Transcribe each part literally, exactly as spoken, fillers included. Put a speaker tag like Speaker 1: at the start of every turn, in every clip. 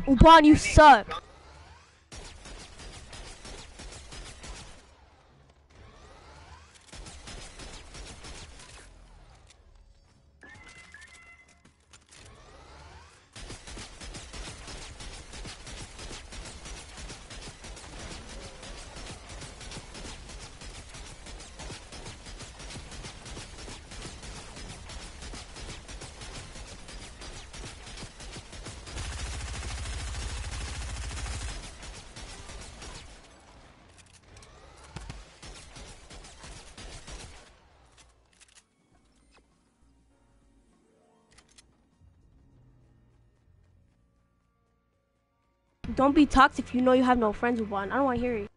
Speaker 1: Ubon, you suck. Don't be toxic if you know you have no friends, Ubon. I don't want to hear it.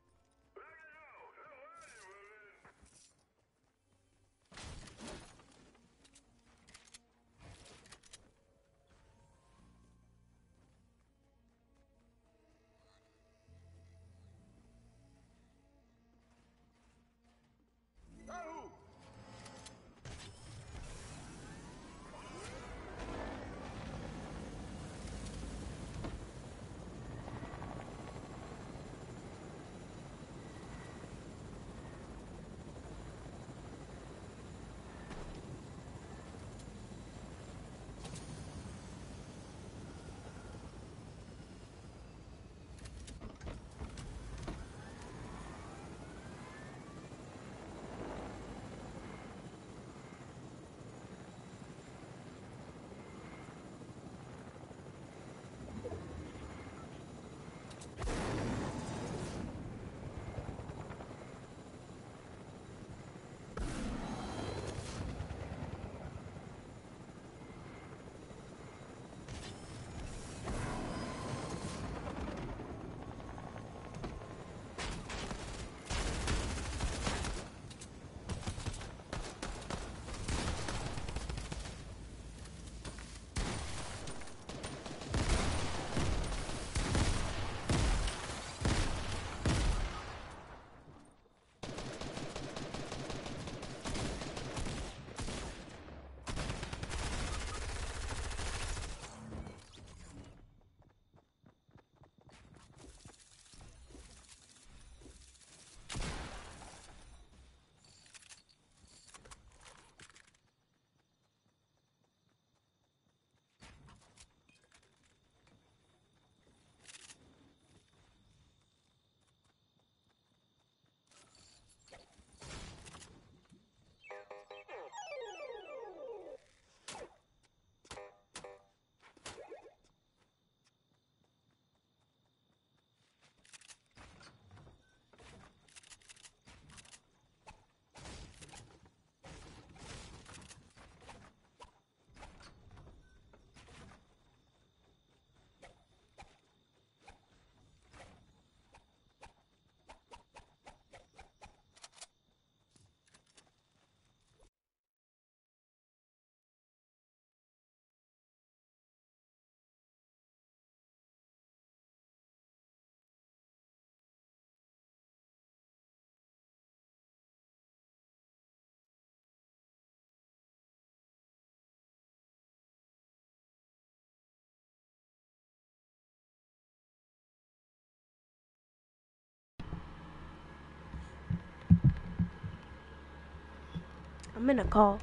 Speaker 1: I'm in a call.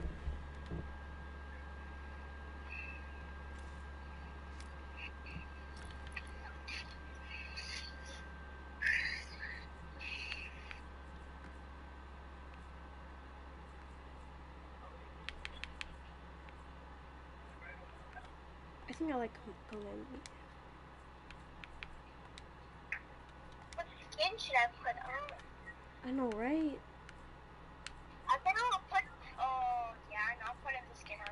Speaker 1: I think I like Calamity.
Speaker 2: What skin should I put on?
Speaker 1: I know, right?
Speaker 2: I think I'll put, oh, yeah, and I'll put in the skin on.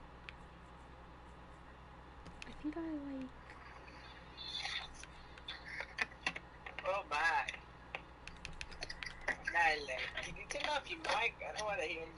Speaker 1: I think I like...
Speaker 3: Oh my. Nyla, can you turn off your mic? I don't want to hear you.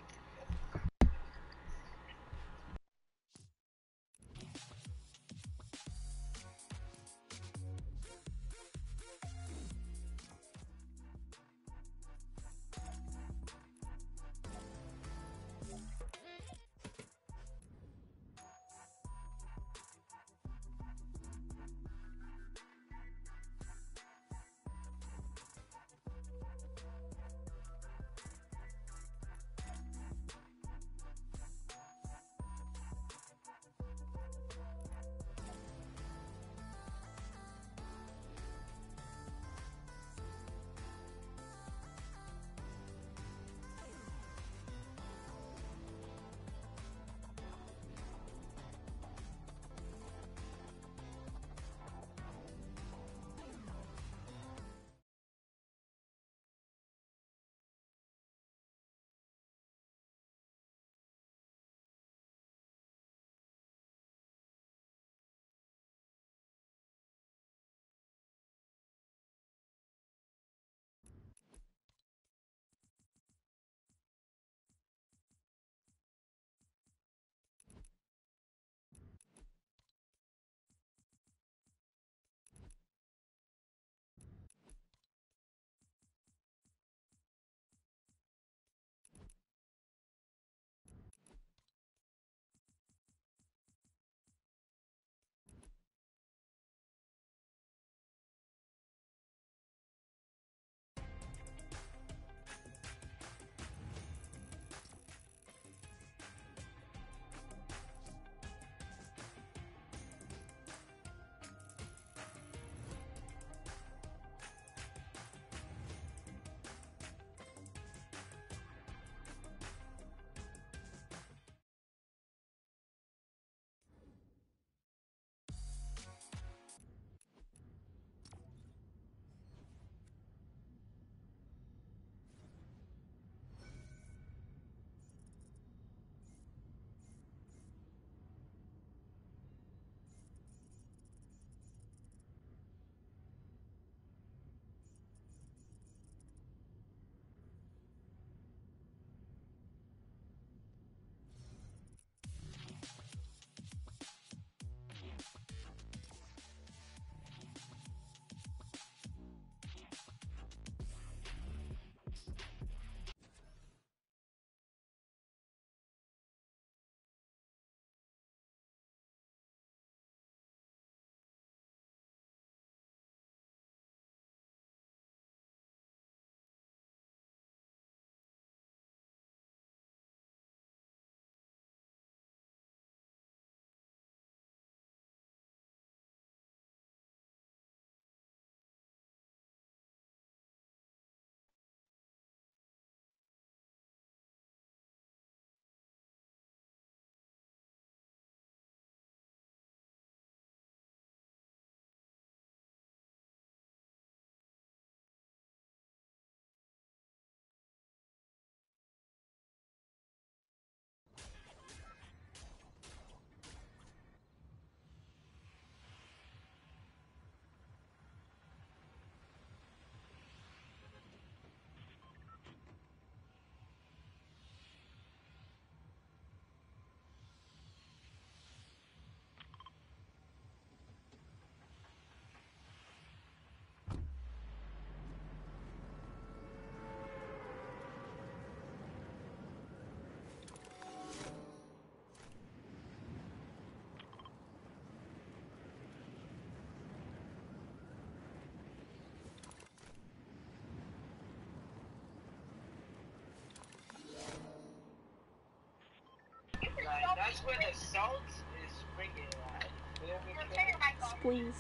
Speaker 3: That's where the salt is springing at. You know what I'm
Speaker 2: Turn your mic off.
Speaker 1: Please.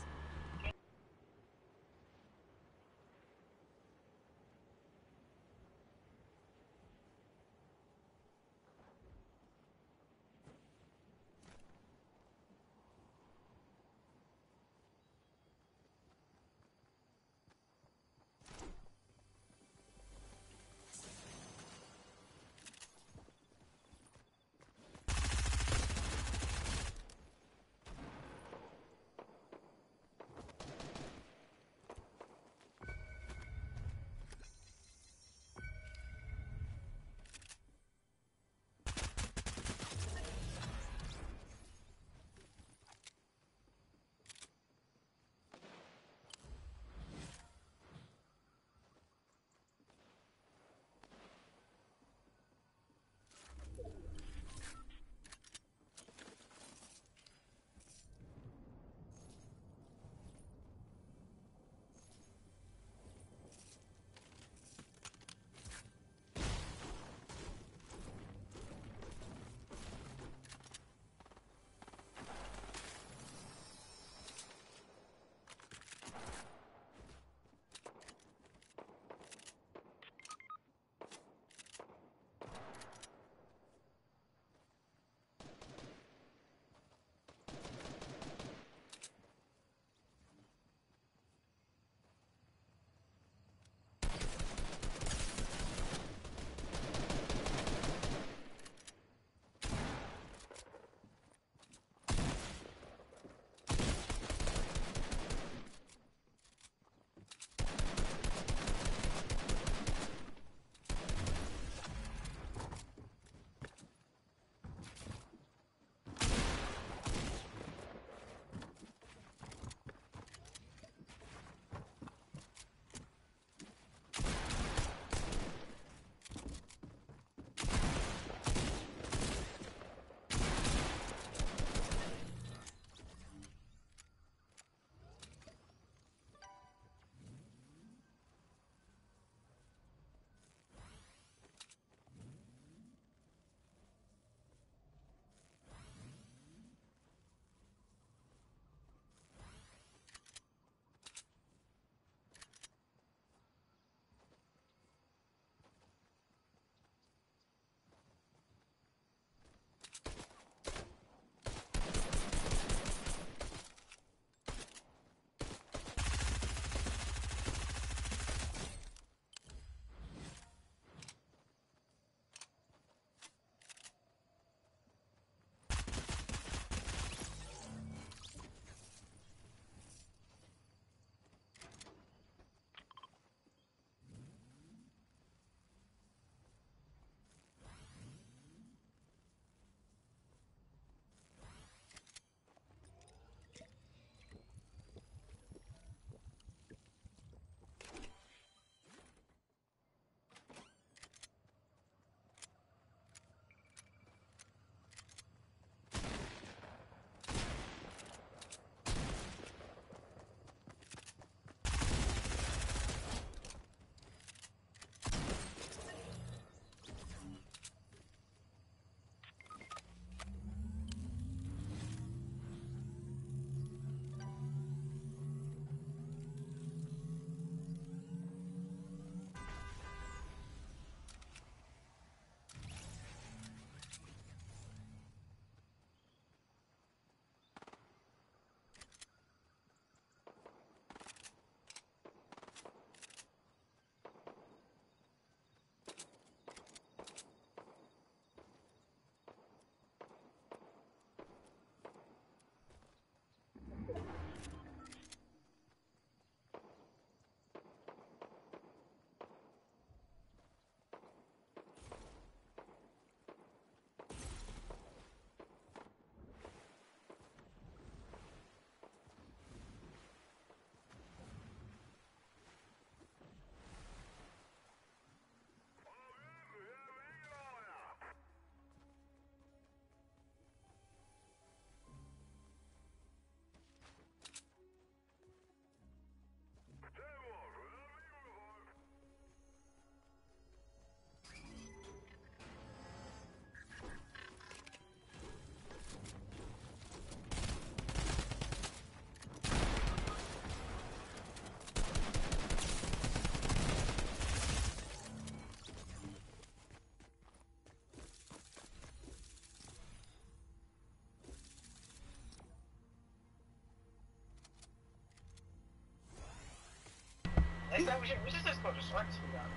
Speaker 3: we should, we should just go to Sharks for that.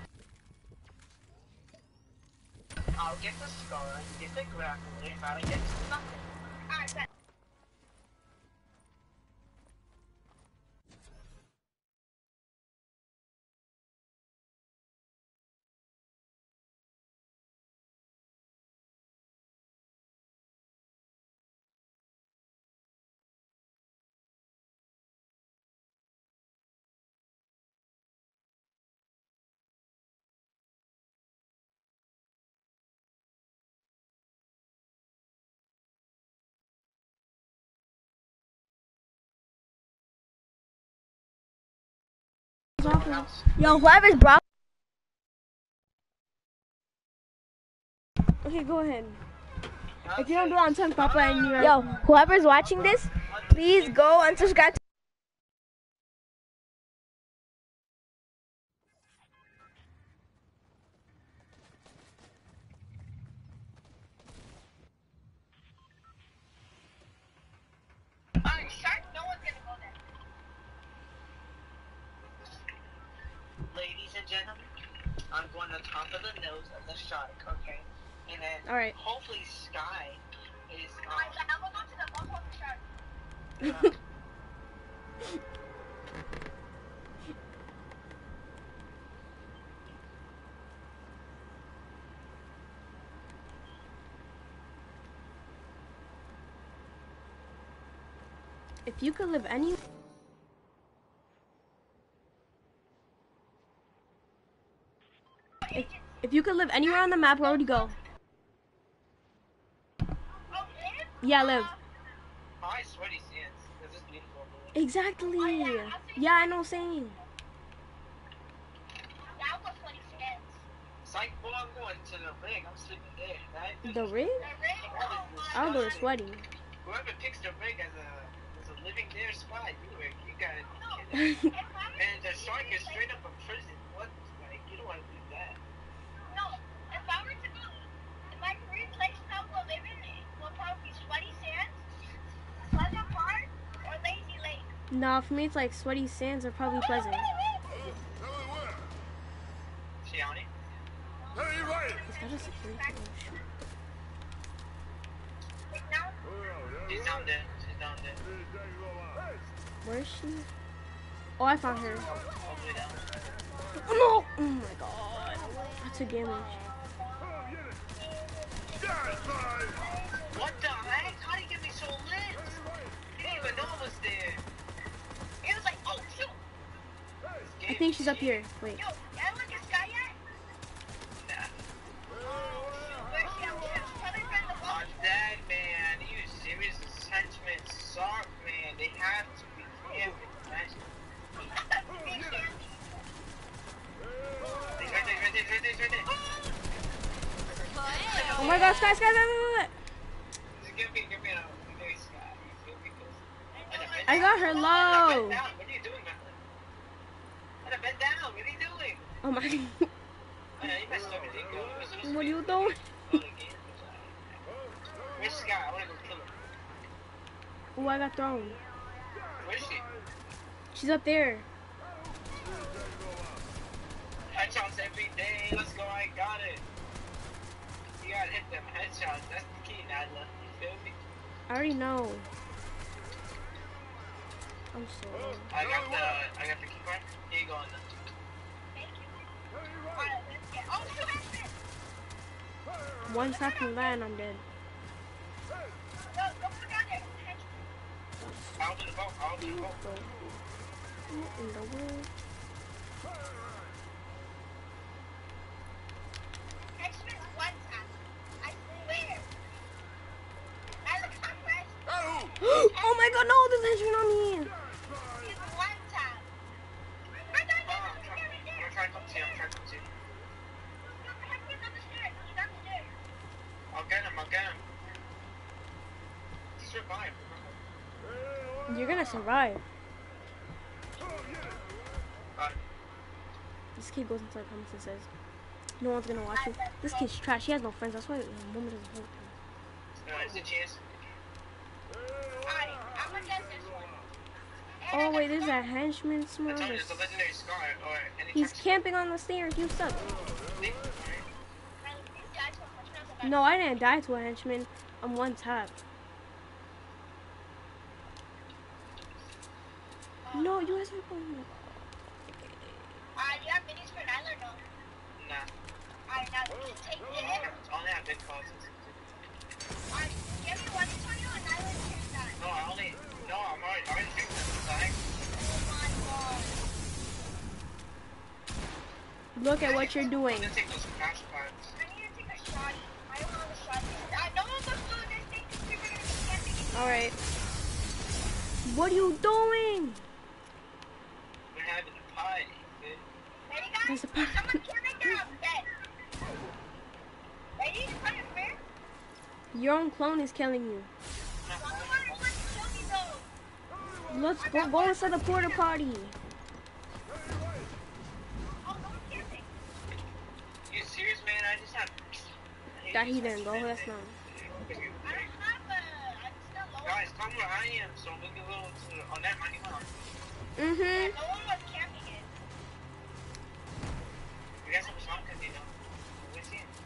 Speaker 3: I'll get the scar, get the grappling, if I get nothing.
Speaker 2: Alright, bet.
Speaker 1: Yo, whoever's bro. Okay, go ahead. If you don't do it on time, Papa, and you're. Yo, whoever's watching this, please go and subscribe to.
Speaker 2: Alright, Shark, no one's gonna go there.
Speaker 3: Ladies and gentlemen, I'm going to top of the nose of the shark, okay? And then
Speaker 1: Alright.
Speaker 3: hopefully Sky is
Speaker 2: Alright,
Speaker 3: um,
Speaker 2: I'm gonna go to the bottom of the shark.
Speaker 1: If you could live any. If, if you could live anywhere on the map, where would you go?
Speaker 2: Oh, live?
Speaker 1: Yeah, live.
Speaker 3: my sweaty sands. This is beautiful.
Speaker 1: Exactly. Yeah, I know, same.
Speaker 2: Yeah, I'll go twenty cents.
Speaker 3: Psych, well, I'm going to the rig. I'm sleeping there. That,
Speaker 1: The rig?
Speaker 2: The ring? Oh my
Speaker 1: I'll go to
Speaker 2: God.
Speaker 1: sweaty.
Speaker 3: Whoever picks the rig as a as a living there spot, you you got it.
Speaker 2: No, if I were
Speaker 3: And the
Speaker 2: to
Speaker 3: shark
Speaker 2: be
Speaker 3: is straight up a prison. What? Like, you don't want to do that.
Speaker 2: No, if I were to be, if my career place now will live in it, will probably be Sweaty Sands, Pleasant Park, or Lazy Lake.
Speaker 1: No, for me it's like sweaty sands or probably pleasant.
Speaker 3: Shiani?
Speaker 1: Is that a security? Oh, shit.
Speaker 2: Like now,
Speaker 3: She's down there. She's down there.
Speaker 1: Where is she? Oh, I found her.
Speaker 3: All the way down.
Speaker 1: Oh no! Oh my god. I took damage.
Speaker 3: What the heck? How did you get me so lit? You didn't even know I was there.
Speaker 2: it was like, oh shoot,
Speaker 1: I think she's up here. Wait.
Speaker 2: yo, I look at Sky yet?
Speaker 3: Nah.
Speaker 2: Where's she at? She's probably in the
Speaker 3: I'm
Speaker 2: boat.
Speaker 3: dead, man. You serious sentiments suck, man. They have to be damn imagine.
Speaker 2: Big Sandy.
Speaker 3: Right there, right there, right there, right there.
Speaker 1: Oh my god, Sky, Sky, Sky, Sky,
Speaker 3: Just give me, give me a nice guy. Give me this.
Speaker 1: I got her
Speaker 3: Bend
Speaker 1: low.
Speaker 3: down. What are you doing, man? Anna, bend down. What are you doing?
Speaker 1: Oh my.
Speaker 3: Anna, you messed up your ego. You were supposed to
Speaker 1: What are
Speaker 3: be
Speaker 1: you doing?
Speaker 3: on the game. Where's Sky? I want to go kill her.
Speaker 1: Oh, I got thrown.
Speaker 3: Where is she?
Speaker 1: She's up there.
Speaker 3: Headshots every day. Let's go. I got it. You gotta hit them headshots. That's the key, Nadla. You feel me?
Speaker 1: I already know. I'm sorry.
Speaker 3: I got the, I got the key card. Here you go, Anna.
Speaker 2: Thank you. Alright, let's get, oh shoot, that's it.
Speaker 1: One shot from that and I'm dead.
Speaker 2: Go, go put down there.
Speaker 3: I'll do the boat. I'll do the boat.
Speaker 1: What in the world?
Speaker 2: Henchman's one time. I swear. I look so fresh.
Speaker 1: Oh my god, no, there's henchman on me.
Speaker 2: He's one time. Right there,
Speaker 3: Oh,
Speaker 2: right
Speaker 3: I'm
Speaker 2: there, right there,
Speaker 3: trying, I'm
Speaker 2: right
Speaker 3: trying to come to you. I'm trying to come to you.
Speaker 2: there. Look, Henchman's on the stairs. He's on the stairs.
Speaker 3: I'll get him. I'll get him. Survive. Remember.
Speaker 1: You're gonna survive.
Speaker 3: Uh,
Speaker 1: This kid goes into the comments and says, no one's gonna watch you. This kid's trash. He has no friends. That's why the woman doesn't hold him.
Speaker 3: no, it's a chance.
Speaker 2: Alright, I'm gonna get this one.
Speaker 1: Oh wait, there's a henchman
Speaker 3: I
Speaker 1: smell.
Speaker 3: told you, it's a legendary scar or any
Speaker 1: He's
Speaker 3: type of
Speaker 1: camping on the stairs. You suck.
Speaker 3: scar.
Speaker 2: Tyler, you died so much when I was about
Speaker 1: No, I didn't die to a henchman. I'm one tap. No, you guys are going.
Speaker 2: Uh, you have minis for Nyla, no?
Speaker 3: Nah.
Speaker 2: Alright, now you can take it.
Speaker 3: I only have big calls.
Speaker 2: Alright, give me one twenty on Nyla and ten die.
Speaker 3: No, I only. No, I'm already. I already drinking them. What the heck?
Speaker 2: Oh my god.
Speaker 1: Look at what you're doing.
Speaker 3: I'm gonna take those crash parts.
Speaker 2: I need to take a shot. I don't have a shot. I know I'm supposed to do this thing because people are going to be camping.
Speaker 1: All right. What are you doing?
Speaker 3: We're having a party, dude.
Speaker 2: Ready, guys?
Speaker 1: There's a
Speaker 2: If someone kills me, they're up dead. Ready? Come here, fair?
Speaker 1: Your own clone is killing you.
Speaker 2: Someone wants to kill me, though.
Speaker 1: Let's go. Go inside the porta potty.
Speaker 2: Oh, no one's camping.
Speaker 3: You serious, man? I just have.
Speaker 1: That he didn't go. That's not.
Speaker 2: I don't have a... I'm still low.
Speaker 3: Guys, come where I am, so we can go to. Oh, that money, huh?
Speaker 1: Mm-hmm.
Speaker 2: No one was camping it.
Speaker 3: You guys have a shot, cause you know. We see it.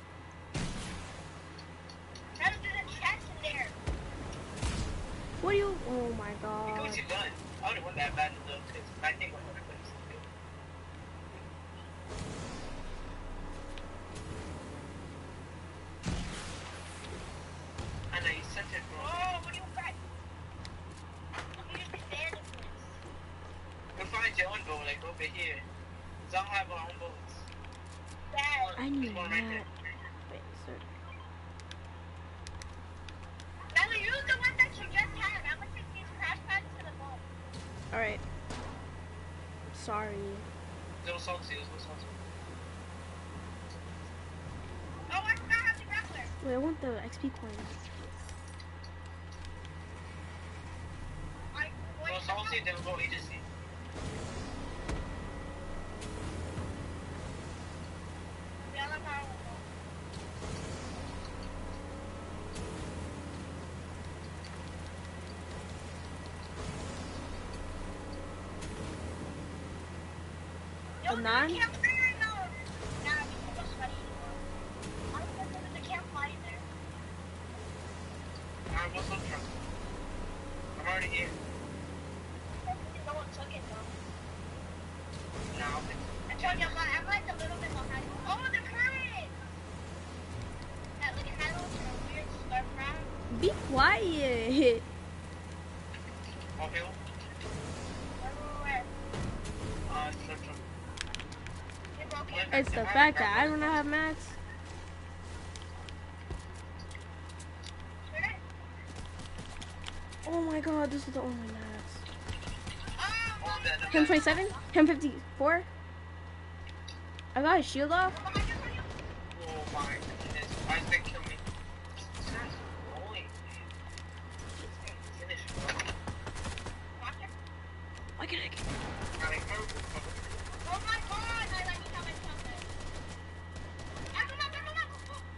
Speaker 2: Tyler, there's a chest in there.
Speaker 1: What do you? Oh my
Speaker 3: Look at
Speaker 1: god.
Speaker 3: what you done. I wouldn't want that bad though, cause I think what other places do. I know you sent it, bro.
Speaker 2: Oh, what do you got? You just be there in this.
Speaker 3: Go find your own boat, like over here. Cause I don't have our own boats.
Speaker 2: Bad.
Speaker 1: I need
Speaker 3: There's one right
Speaker 1: that.
Speaker 3: there.
Speaker 1: Wait, sir.
Speaker 2: Tyler, use the one that you just had. I'm gonna take these crash pads to the boat.
Speaker 1: All right. Sorry.
Speaker 3: Little salty, little salty.
Speaker 2: Oh, I forgot how to grappler.
Speaker 1: Wait, I want the X P coins.
Speaker 2: I wait.
Speaker 3: Little salty, then we'll go agency.
Speaker 2: Yeah, I'm not. Yo,
Speaker 1: A
Speaker 2: there's
Speaker 1: nine?
Speaker 2: campfire right now. Nah, we can go sweaty anymore. I don't think there's a campfire there.
Speaker 3: Alright, what's up, truck? I'm already here.
Speaker 2: Hopefully no one took it though.
Speaker 3: Nah, I'll fix it.
Speaker 2: I told you I'm, like- I'm like a little bit behind. Oh, the current! Yeah, look at that little weird slurp round.
Speaker 1: Be quiet.
Speaker 3: All hill?
Speaker 2: Where, where, where?
Speaker 3: Uh, it's the truck.
Speaker 2: You're broken.
Speaker 1: It's the fact that I do not have mats.
Speaker 2: Where did-
Speaker 1: Oh my god, this is the only mats.
Speaker 2: Oh,
Speaker 3: All that,
Speaker 1: Him twenty-seven? Him fifty-four? I got his shield off.
Speaker 2: behind you, behind you.
Speaker 3: Oh my goodness. Why did they kill me? This guy's annoying, man. This guy finished, bro.
Speaker 2: Doctor?
Speaker 1: Why can't I get?
Speaker 3: Got it, bro.
Speaker 2: Oh my god, I like you how I killed it. Ah, come on, come on, come on.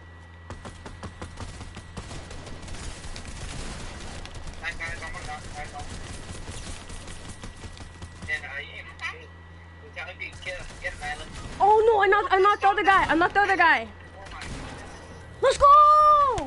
Speaker 3: That guy's on my back. Guy's on. And I am. We gotta be get get an island.
Speaker 1: Oh no, I knocked, I knocked the other guy. I knocked the other guy.
Speaker 3: Oh my goodness.
Speaker 1: Let's go!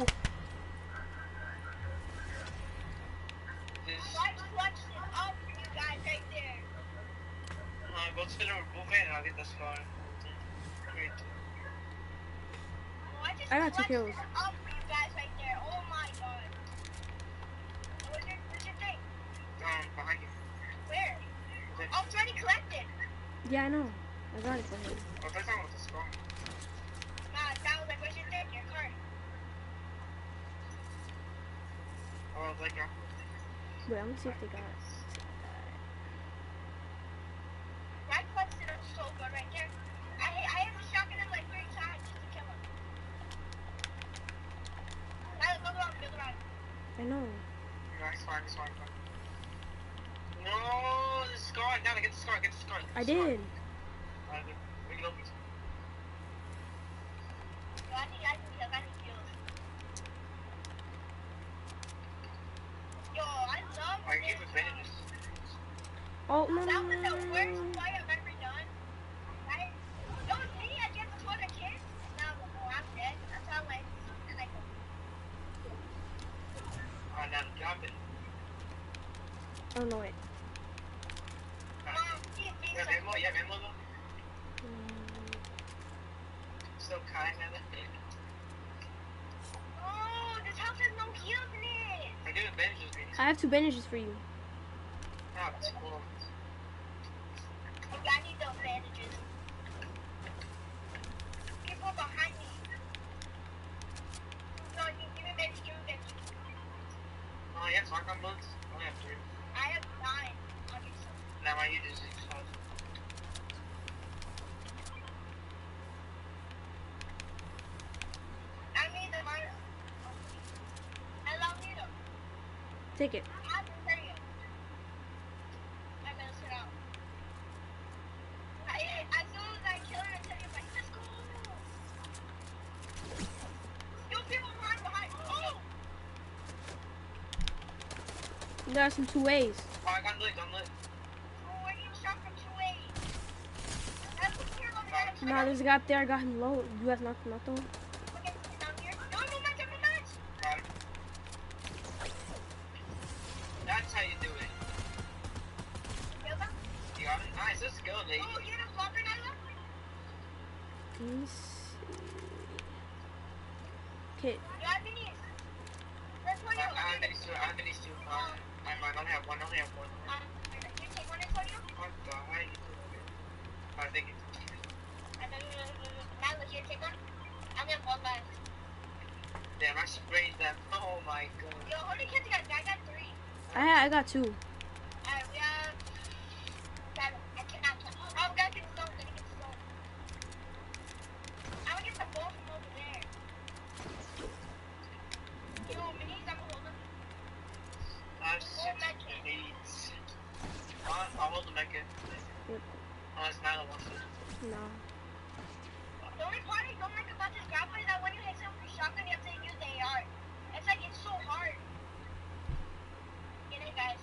Speaker 3: This
Speaker 2: Why clutch it up for you guys right there?
Speaker 3: uh, go to the movement and I'll get the scar. Great.
Speaker 2: Oh, I just
Speaker 1: I got two
Speaker 2: clutched
Speaker 1: kills.
Speaker 2: it up for you guys right there. Oh my god. What's your, what's your thing?
Speaker 3: Um, behind you.
Speaker 2: Where? Oh, it's already collected.
Speaker 1: Yeah, I know. I got it for him.
Speaker 3: Oh, that's not with the scar.
Speaker 2: Nah, that was like, where's your thing? Your card.
Speaker 3: Oh, like yeah.
Speaker 1: Wait, I'm gonna see if they got it.
Speaker 2: I clutched it up so good right there. I I have shotgun him like three times just to kill him. Now, go around, go around.
Speaker 1: I know.
Speaker 3: No, it's fine, it's fine, it's fine. No, the scar. I gotta get the scar. Get the scar. Get the
Speaker 1: I
Speaker 3: scar.
Speaker 1: did.
Speaker 3: Alright, we can open it.
Speaker 2: Yo, I need, I need kills, I need kills. Yo, I love
Speaker 3: I
Speaker 2: this.
Speaker 3: gave advantages.
Speaker 1: Oh no,
Speaker 2: That
Speaker 1: no,
Speaker 2: was
Speaker 1: no,
Speaker 2: the
Speaker 1: no,
Speaker 2: worst
Speaker 1: no.
Speaker 2: play I've ever done. I, it was me against the other kids. Now I'm like, oh, I'm dead. That's how I went. And I go,
Speaker 3: Oh, now drop it.
Speaker 1: Oh no, wait.
Speaker 2: Mom, he is being
Speaker 3: Yeah,
Speaker 2: so
Speaker 3: Venmo, yeah, Venmo. though.
Speaker 1: Mm,
Speaker 3: Still kind of.
Speaker 2: Oh, this house has no heels in it.
Speaker 3: I do the bandages, please.
Speaker 1: I have two bandages for you.
Speaker 3: Oh, it's cool.
Speaker 2: Okay, I need those bandages. People behind me. No, you give me bandage, give me bandage.
Speaker 3: Oh, yeah, shotgun bullets? I only have three.
Speaker 2: I have nine. Okay, so.
Speaker 3: Now I use this explosive.
Speaker 2: I need the mine. I love you.
Speaker 1: Take it.
Speaker 2: I have to tell you. I better sit out. I, as soon as I kill her, I tell you, like, let's go. Yo, people behind, behind. Oh!
Speaker 1: You got some two ways.
Speaker 3: Oh, I got lit, I'm lit.
Speaker 2: Oh, where you shot from two ways? That's what you're looking at.
Speaker 1: Nah, there's a guy up there. I got him low. You guys knocked him out though.
Speaker 2: Okay, sit down here. No, no match, no match.
Speaker 3: Got him. That's how you do it.
Speaker 2: Kill them.
Speaker 3: You got it? Nice, let's go, lady.
Speaker 2: Oh, you're the flopper, Nyla?
Speaker 1: Let me see. Okay.
Speaker 2: You have minis. That's what
Speaker 3: I
Speaker 2: you
Speaker 3: I have these two, I have these two. Uh, I might only have one, only have one.
Speaker 2: Um, you take one, Antonio?
Speaker 3: What the heck? I think it's.
Speaker 2: And then, Nyla, here, take one. I'm in one left.
Speaker 3: Damn, I sprayed them. Oh my god.
Speaker 2: Yo, how many kids you got? I got three.
Speaker 1: I I got two.
Speaker 2: Alright, we have seven. I cannot count. Oh, we gotta get stone. Gotta get stone. I'm gonna get the ball from over there. Yo, minis, I'm gonna hold them.
Speaker 3: I have six needs. I'll, I'll hold the mecca.
Speaker 1: Yep.
Speaker 3: Unless Nyla wants it.
Speaker 1: No.
Speaker 2: The only part I don't like about this grapple is that when you hit someone with shotgun, you have to use the A R. It's like, it's so hard. Get it, guys.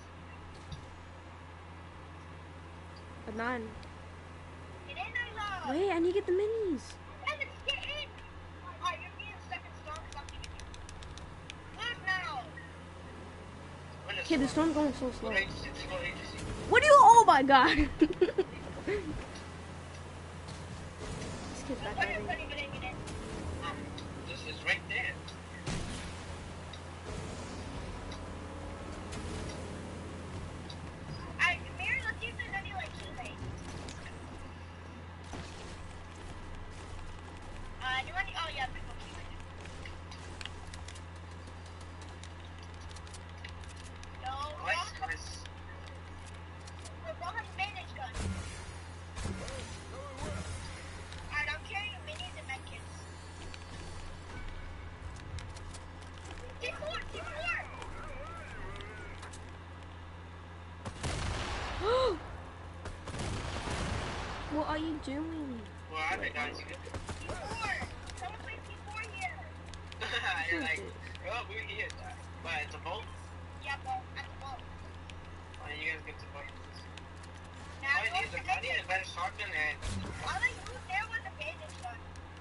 Speaker 1: But nine.
Speaker 2: Get in, Nyla.
Speaker 1: Wait, I need to get the minis.
Speaker 2: Evan, get in. Alright, you're being stuck in stone because I'm giving you. Look now.
Speaker 3: When is
Speaker 1: Okay, the
Speaker 3: it?
Speaker 1: storm's going so slow.
Speaker 3: Go agency, go agency.
Speaker 1: What do you? Oh my god. This kid's back
Speaker 2: Get in,
Speaker 1: already.
Speaker 2: get in, get in.
Speaker 3: Um, this is right there.
Speaker 2: Alright, Mary, let's see if there's any, like, teammates. Uh, do you want to, oh, yeah, people teammates. Yo,
Speaker 3: Nice,
Speaker 2: Rob,
Speaker 3: nice.
Speaker 2: Rob has a bandage gun. Alright, I'm carrying minis and medkits. T four, T four!
Speaker 1: What are you doing?
Speaker 3: Well, I think guys, you get
Speaker 2: T four! Someone play T four here!
Speaker 3: You're like, oh, we're here. But it's a bolt?
Speaker 2: Yeah, bro, at the ball.
Speaker 3: Oh, you guys get to fight.
Speaker 2: Now,
Speaker 3: I
Speaker 2: go
Speaker 3: need
Speaker 2: to
Speaker 3: the I need
Speaker 2: medkit.
Speaker 3: a better shotgun and.
Speaker 2: All I used there was a bandage gun.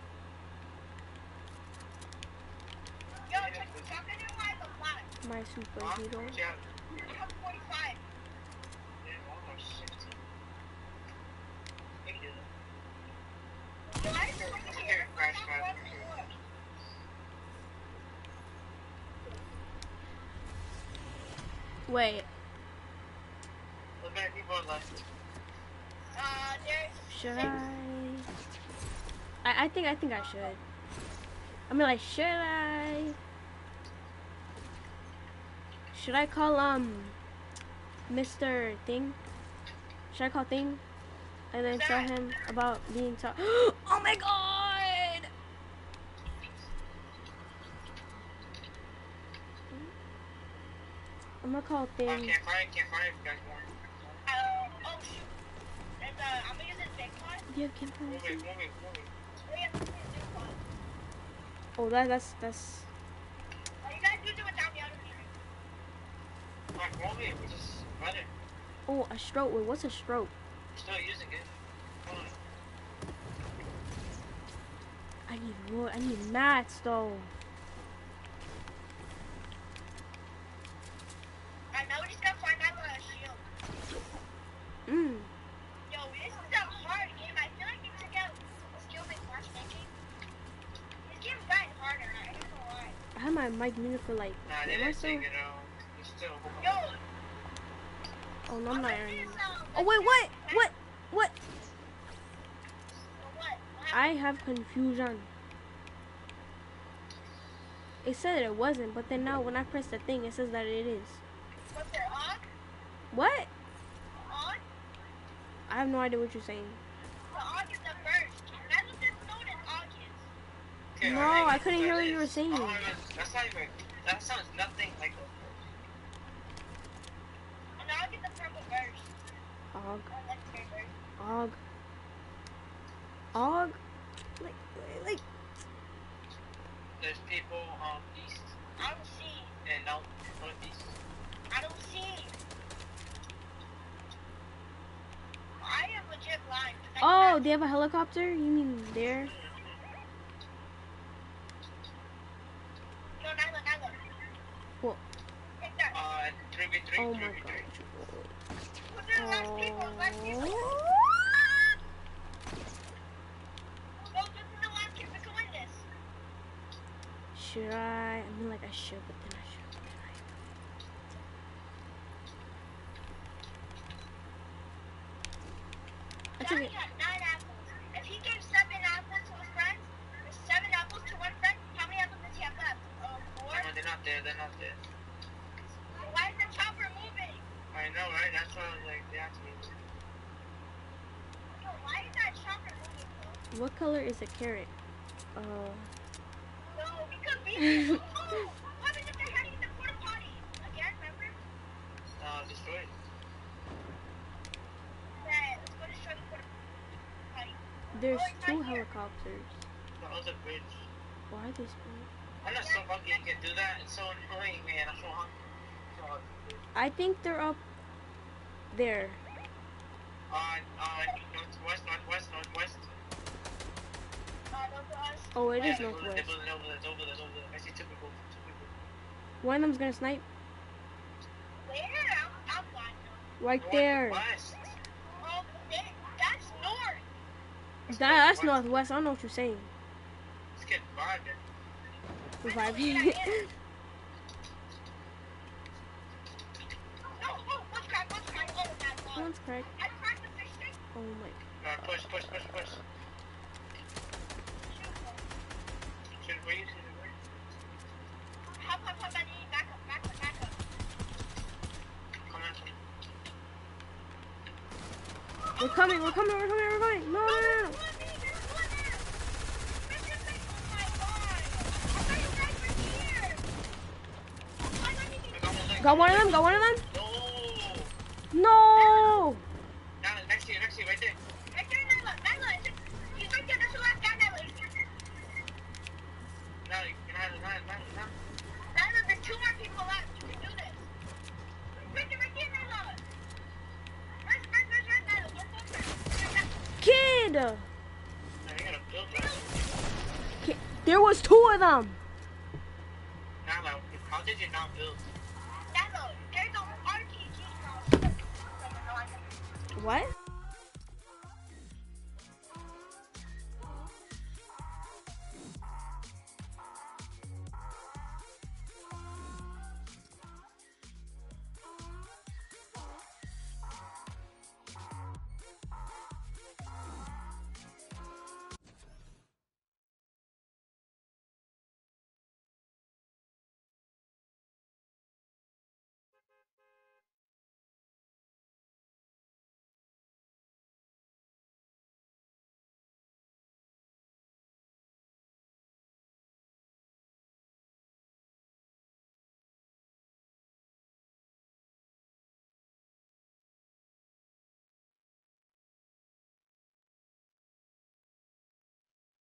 Speaker 2: Yo, check the shotgun in my the flat.
Speaker 1: My super
Speaker 3: Huh?
Speaker 1: hero.
Speaker 3: Yeah.
Speaker 2: I have forty-five.
Speaker 3: Yeah, almost sixty. You can do that.
Speaker 2: Yo, I just want to
Speaker 3: Here, crash pad.
Speaker 1: Wait,
Speaker 3: Look at people on left.
Speaker 2: Uh, there's
Speaker 1: should
Speaker 2: six.
Speaker 1: I? I I think I think I should. I mean, like, should I? Should I call um, Mister Thing? Should I call Thing, and then tell him about being taught? Oh my god! I'm gonna call
Speaker 3: Oh,
Speaker 1: Thing.
Speaker 3: can't fire, can't fire if you guys want.
Speaker 2: Uh, oh shoot. There's uh, I'm gonna use this big one.
Speaker 1: Yeah, can I?
Speaker 3: Move it, move it, move it.
Speaker 2: Oh yeah, this is this one.
Speaker 1: Oh, that that's that's.
Speaker 2: Oh, you guys do it without me. I don't need it.
Speaker 3: Like, move it, we just run it.
Speaker 1: Oh, a stroke. Wait, what's a stroke?
Speaker 3: Still using it. Hold on.
Speaker 1: I need wood. I need mats though.
Speaker 2: I know we just gotta find out about a shield.
Speaker 1: Mm.
Speaker 2: Yo, this is a hard game. I feel like it took out skill based matchmaking. This game's gotten harder. I don't know why.
Speaker 1: I had my mic muted for like.
Speaker 3: Nah, they
Speaker 1: am I
Speaker 3: didn't
Speaker 1: still?
Speaker 3: take it out. It's still.
Speaker 2: Yo,
Speaker 1: Oh no, I'm not
Speaker 2: this,
Speaker 1: airing.
Speaker 2: um,
Speaker 1: Oh wait, what? What? What?
Speaker 2: What? What
Speaker 1: I
Speaker 2: happened?
Speaker 1: have confusion. It said it wasn't, but then now when I press the thing, it says that it is.
Speaker 2: What's there? On?
Speaker 1: What?
Speaker 2: On?
Speaker 1: I have no idea what you're saying.
Speaker 2: The August the first. That's what this known as August.
Speaker 3: Okay,
Speaker 1: No,
Speaker 3: alright,
Speaker 1: I couldn't
Speaker 3: that
Speaker 1: hear what you
Speaker 3: is-
Speaker 1: were saying.
Speaker 3: oh, that's not even. That sounds nothing like the.
Speaker 2: And August the purple verse.
Speaker 1: Og.
Speaker 2: Oh, legendary verse.
Speaker 1: Og. Og. Like, like.
Speaker 3: There's people on east
Speaker 2: I don't see.
Speaker 3: and no northeast.
Speaker 2: I don't see. I am legit blind.
Speaker 1: Oh, they have a helicopter? You mean there?
Speaker 2: No, Nyla, Nyla.
Speaker 1: What?
Speaker 2: Take that.
Speaker 3: Uh, three v three.
Speaker 1: Oh
Speaker 3: three
Speaker 1: my
Speaker 3: v three.
Speaker 1: god.
Speaker 2: Who's the last people? Last people.
Speaker 1: Oh.
Speaker 2: No, this is the last kid. We can win this.
Speaker 1: Should I? I mean, like I should, but then I should. I took
Speaker 2: Johnny
Speaker 1: it.
Speaker 2: had nine apples. If he gave seven apples to his friends, or seven apples to one friend, how many apples does he have left? Uh, four?
Speaker 3: No, they're not there. They're not there.
Speaker 2: Why is the chopper moving?
Speaker 3: I know, right? That's why I was like, they have to be.
Speaker 2: Yo, why is that chopper moving, though?
Speaker 1: What color is a carrot? Uh.
Speaker 2: No, because we oh, what happens if they're heading to the porta potty? Again, remember?
Speaker 3: Uh, destroyed.
Speaker 2: That, let's go destroy the porta potty.
Speaker 1: There's
Speaker 2: Oh, it's
Speaker 1: two
Speaker 2: right here.
Speaker 1: helicopters.
Speaker 3: The other bridge.
Speaker 1: Why are they spinning?
Speaker 3: I'm not so lucky I can do that. It's so annoying, man. I'm so hungry. So hungry.
Speaker 1: I think they're up there.
Speaker 3: Uh, uh, northwest, northwest, northwest.
Speaker 2: Uh, those are us.
Speaker 1: Oh, it is
Speaker 3: Yeah, over there,
Speaker 1: northwest.
Speaker 3: over there, over there, over there, over there. I see two people. Two people.
Speaker 1: One of them's gonna snipe.
Speaker 2: Where? I'm, I'm blind now.
Speaker 1: Right there.
Speaker 3: Northwest.
Speaker 2: Oh, there, that's north.
Speaker 1: That, that's northwest. I don't know what you're saying.
Speaker 3: Let's get vibing.
Speaker 1: Reviving.
Speaker 2: No, oh, what's crack, what's crack? Oh, that's lost.
Speaker 1: One's cracked.
Speaker 2: I cracked the fish stick.
Speaker 1: Oh my.
Speaker 3: Alright, push, push, push, push. Should we? Should we?
Speaker 2: Hop, hop, hop, I need back up, back up, back up.
Speaker 3: Come on.
Speaker 1: We're coming. We're coming. We're coming. We're coming. No, no, no, no. Got one of them. Got one of them.
Speaker 3: No!
Speaker 1: No.
Speaker 3: Down, next to you, next to you, right there. Now, you can have it, now, now, now.
Speaker 1: Kid.
Speaker 3: Now, you gotta build that.
Speaker 1: Kid. There was two of them.
Speaker 3: Now, now, how did you not build?
Speaker 1: What?